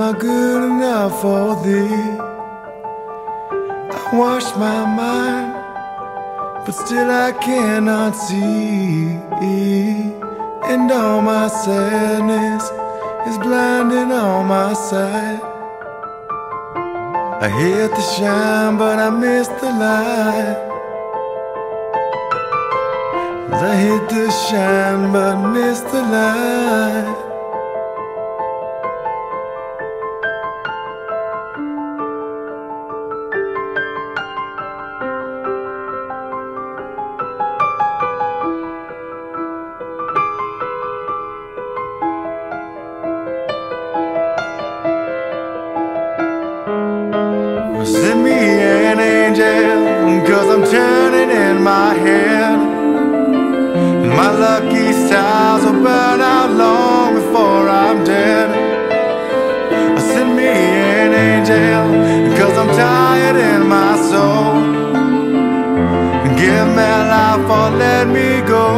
not good enough for thee. I wash my mind, but still I cannot see. And all my sadness is blinding all my sight. I hit the shine, but I miss the light. I hit the shine, but miss the light. Send me an angel, 'cause I'm turning in my head. My lucky stars will burn out long before I'm dead. Send me an angel, 'cause I'm tired in my soul. Give me life or let me go.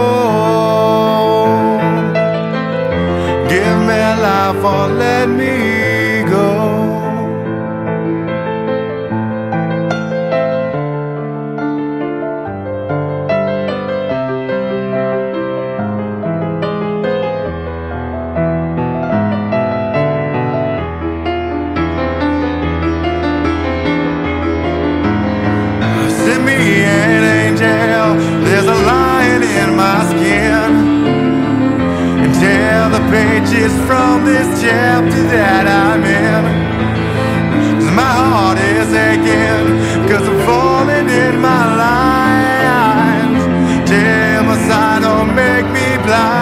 Give me life or let me go. Send me an angel, there's a lion in my skin. And tear the pages from this chapter that I'm in. 'Cause my heart is aching, 'cause I'm falling in my lines. Tear my side or make me blind.